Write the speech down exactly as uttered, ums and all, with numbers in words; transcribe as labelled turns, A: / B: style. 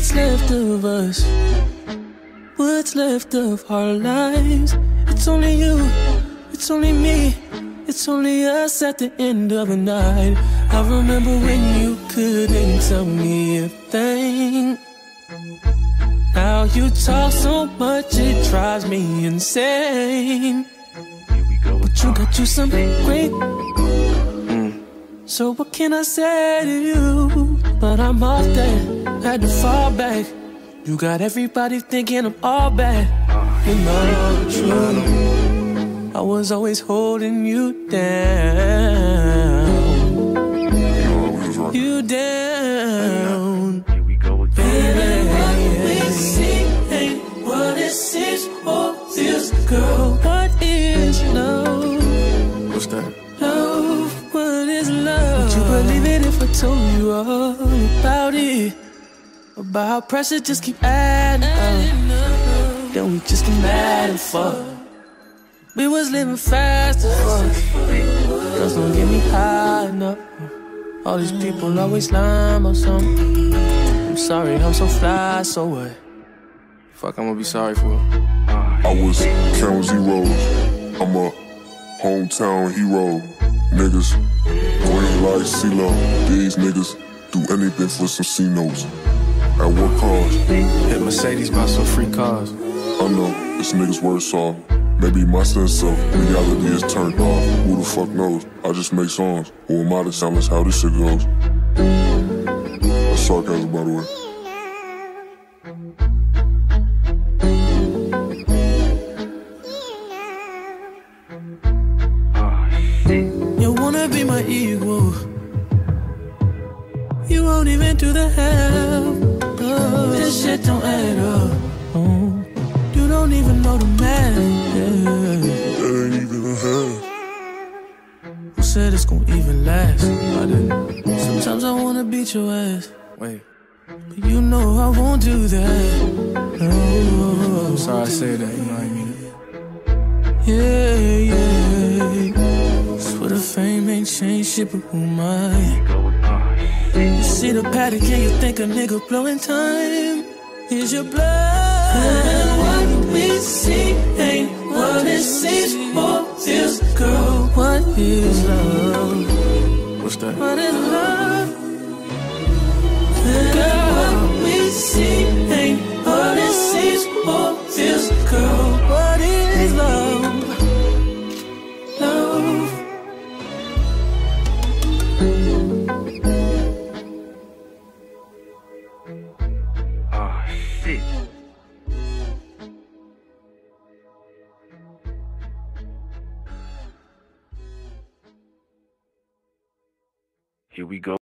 A: What's left of us? What's left of our lives? It's only you, it's only me, it's only us at the end of the night. I remember when you couldn't tell me a thing. Now you talk so much it drives me insane. But you got you some great. So what can I say to you? But I'm off there, had to fall back. You got everybody thinking I'm all bad. You know the truth, I was always holding you down. You down. Here we go again. Baby, what we see ain't what it seems or feels. Girl, what is love? What's that? Love, what is love? Would you believe it if I told you all about it? About how pressure just keep adding up. Then we just get mad and fuck. We was living fast as fuck. Girls don't get me high enough. All these people always lying about something. I'm sorry, I'm so fly, so what? Fuck, I'm gonna be sorry for.
B: I was counting zeros. I'm a hometown hero. Niggas, green like CeeLo. These niggas do anything for some C-notes. At what cost?
A: Hit Mercedes by some free cars.
B: I know, this nigga's worse off. Maybe my sense of reality is turned off. Who the fuck knows? I just make songs. Who am I to tell us how this shit goes? That's sarcasm, by the way.
A: You wanna be my equal. You won't even do the half. Oh, this shit don't add up. Oh, you don't even know the math. Yeah.
B: That ain't even a half.
A: Who said it's gonna even last? I didn't. Sometimes I wanna beat your ass. Wait. But you know I won't do that. No. I'm sorry I said that, you know what I mean? Yeah, yeah. Swear the fame ain't changed shit, but who am I? You see the paddock and you think a nigga blowing time. Is your blood? And what we see ain't what it seems or feels. Girl, what is love? What's that? What is love? Girl, what we see ain't what it seems or feels. Girl, what is love? Love.
C: Oh, shit. Here we go.